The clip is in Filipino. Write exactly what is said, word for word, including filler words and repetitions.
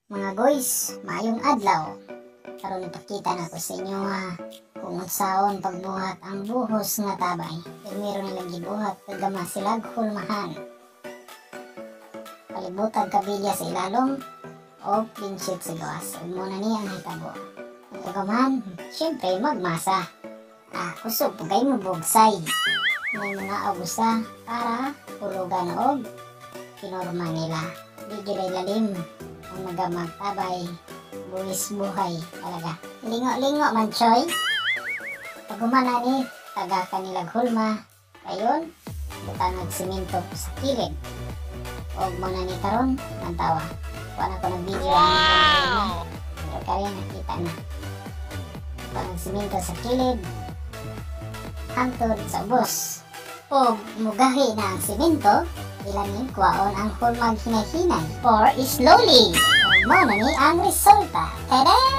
Mga guys, maayong adlaw. Karon ipakita na ko sa inyo nga kung unsaon pagbuhat ang buhos nga tabay. Primero nilang gibuhat kagama sila hulmahan. Palibutan kabilya sa ilalom o clean sheet sa gawas. Ug muna niya ang hitabo. Kagaman, syempre magmasa. Ah, kusog pagay mo bugsay. May mga abusa para hulugan og kinorma nila. Di gilay lalim ang magamag tabay, buwis buhay talaga. Lingo-lingo man choy. Pag umana ni taga kanilag hulma, kayon butang nagsimento sa kilid. O muna ni karon mantawa. Kuha na ko ng video wow! ang pero kaya nakita na. Butang nagsimento sa kilid, hantod sa ubos. O mugahi na ang simento, ilangin kuwaon ang hulmag hinay-hinay or slowly. Mo na ni ang resulta. Tada!